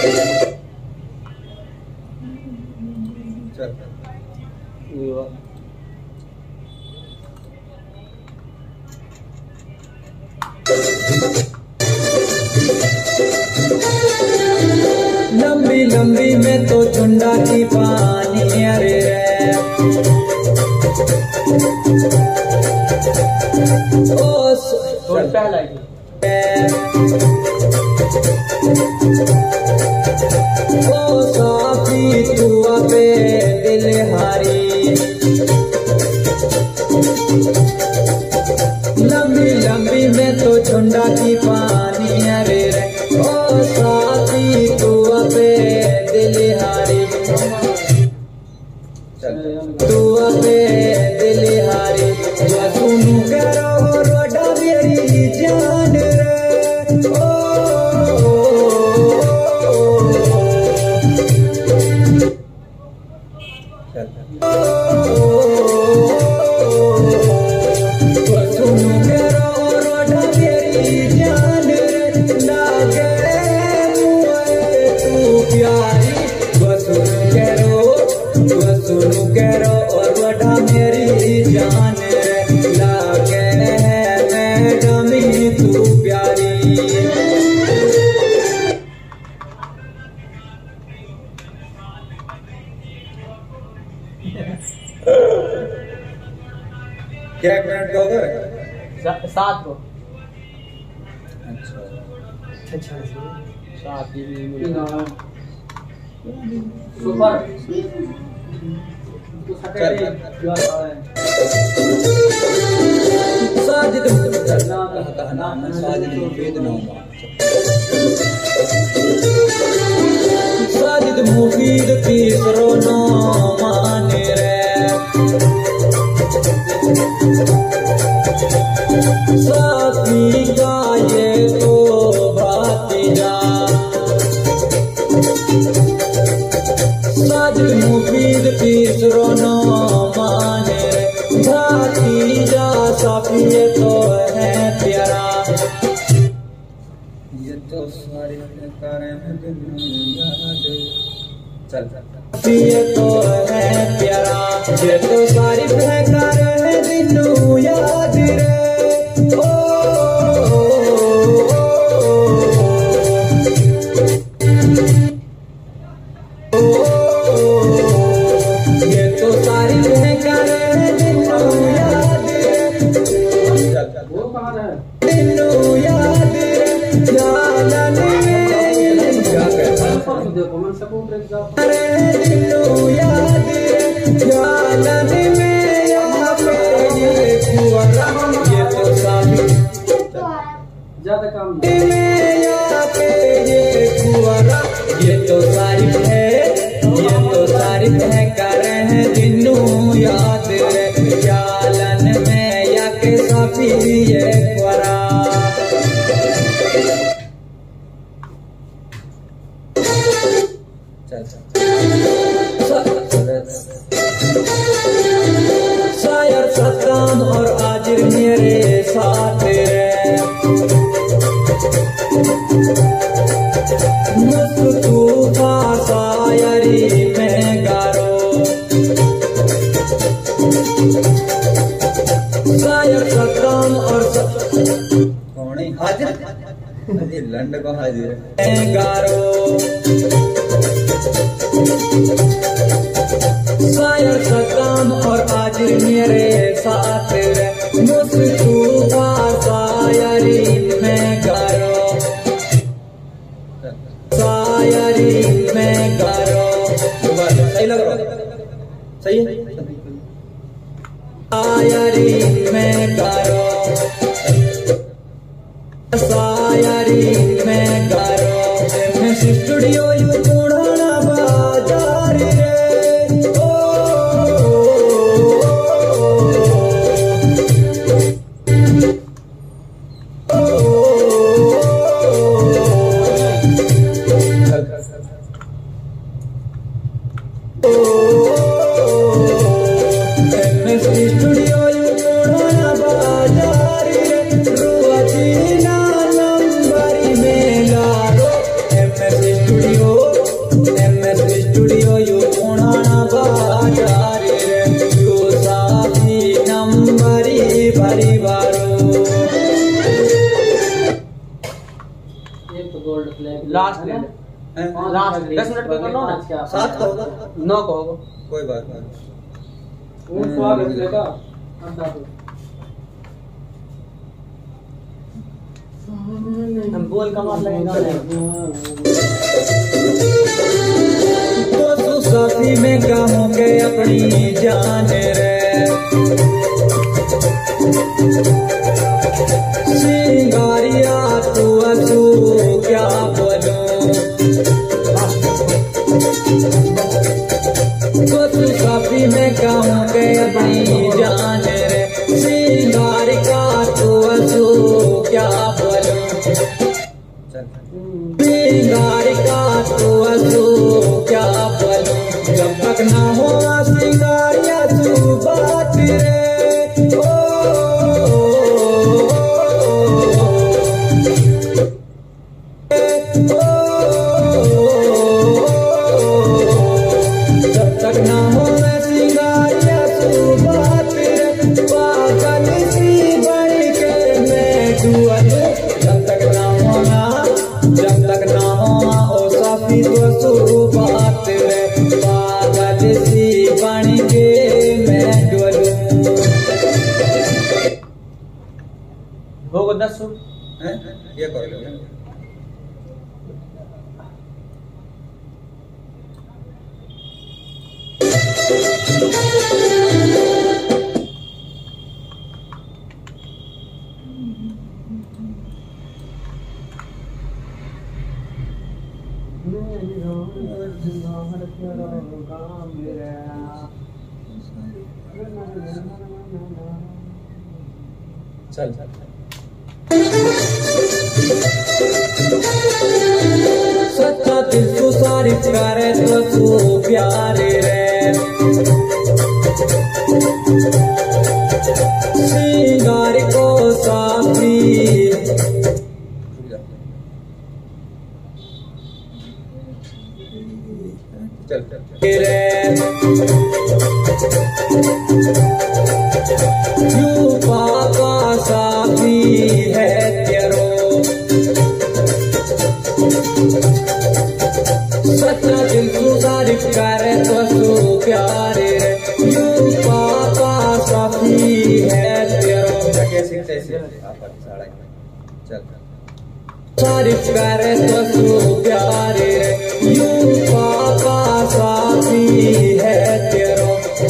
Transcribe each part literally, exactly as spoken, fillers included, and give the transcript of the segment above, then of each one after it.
लंबी लंबी में तो झुंडा की पानी अरे रे ओ पहला ओ साफी तू पे दिल हारी लंबी लंबी में तो झुंडा की पानी अरे रे ओ साफी तू पे दिल हारी तू पे दिल हारी सुनू करो रोडा मेरी जान रे ओ क्या मिनट का होगा सात को अच्छा अच्छा सात सुपर साजिद नाम साजिद मुफीद नाम साजिद मुफीद तीसरो नाम माने रे साथी का ये तो भातीजा साजिद मुफीद तीसरो नाम माने रे भातीजा साफी ये तो है प्यारा ये तो सारी करें चल ये तो है प्यारा ये तो सारी बेकार है दिनू याद रे ओ ये तो सारी बेकार है दिनू याद रे वो कहां है दिनू याद रे जालन में क्या कहता देखो मन सपोर्ट एग्जाम अरे दिनू याद रे जालन में यहाँ पे ये कुआरा ये तो सारी ज्यादा काम में यहाँ पे ये कुआरा ये तो सारी है ये तो सारी है कर हैं दिनू याद रे जालन में या के साफी ये कुआरा शायर सद्दाम और आजिर मेरे साथ रे मस्त तूफा शायरी में गारो शायर सद्दाम और कौन है हाजिर लंड को हाजिर गारो शायर सद्दाम और आजिर मेरे साथ रे मुस्तफा शायरी में गारो शायरी में गारो सही लग रहा सही है शायरी में गारो शायरी में गारो स्टूडियो यू पुराना बाजार रे स्टूडियो यू पुराना बाजार रे रुआ जी ना नंबरी में लारो एम एस स्टूडियो लास्ट ले ले हैं? लास्ट दस मिनट पे करना ना क्या सात का होगा नौ का होगा कोई बात नहीं वो स्वागत लेगा अंडा तो हम बोल का मार लगेगा तो तू साथी में गाँव के अपनी जान रे सिंगारिया तू असू क्या बोलूं तो तू साथी में गाँव के अपनी जान रे सिंगार का तू असू क्या बोलूं सिंगार का तू असू क्या बोलूं जब तक ना हो सिंगारिया तू बात रे ओ, जब तक ना हो सिंगारिया तू बात रे पागल सी बन के मैं डूब जब तक ना होना जब तक ना होना ओ साफी तो सू बात रे पागल सी बन के मैं डूबूं होगा दस सौ हैं ये कर लो चल सच्चा दिल तू सारी करे तो तू प्यारे रे सिंगार को साथी चल चल यू पापा साथी है तेरो सच्चा दिल तू तारीफ करे तो तू प्यारे रे यू पापा साथी है तेरो कैसे कैसे चल तारीफ करे तो तू प्यारे रे यू पापा साथी है तेरो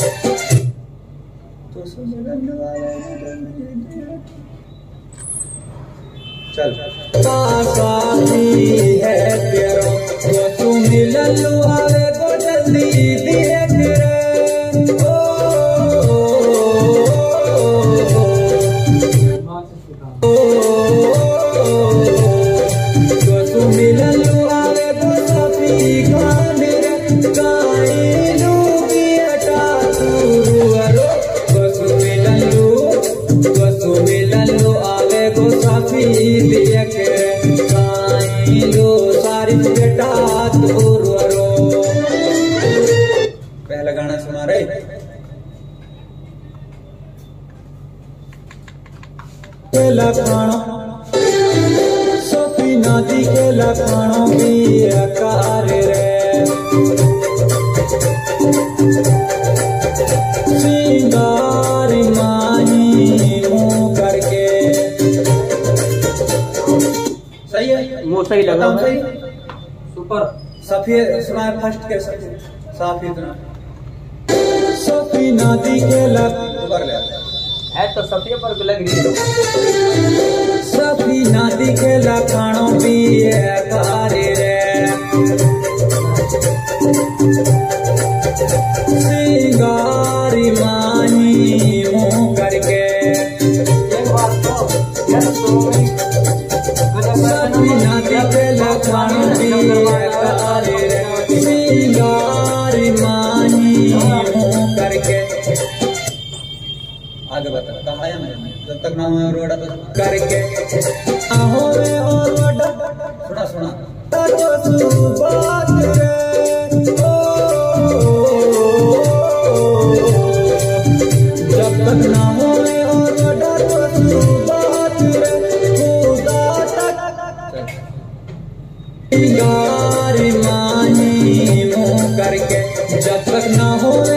चल साथी है तेरो तो तू मिललू आवे तो जल्दी देख रे ओ तो तू मिललू आवे तो साथी गान रे गाइलू की अटा तू रो तो तू मिललू तो तू मिललू आवे को साथी देख रे गाइलू सारी बेटा तू रो पहला गाना सुना रे केला खाना सोफी नदी केला खाना भी आकार रे सिंगार माही मुँह करके सही है वो सही लगा सही सुपर सफेद सुना फर्स्ट के सफेद सोफी नदी केला कर ले है तो सफिया पर लग रही है सफी नदी के लखानों भी है कारी रे सिंगारी माही मुँह करके सफी नदी के लखानों भी है कारी रे सिंगारी माही मुँह करके आगे बता कहाँ आया मैं जब तक ना हो रोड़ा तो करके आहो रे और रोड़ा सुना सुना तो तू बात रे जब तक ना हो रे और रोड़ा तो तू बात रे खुदा तक जब तक ना होवे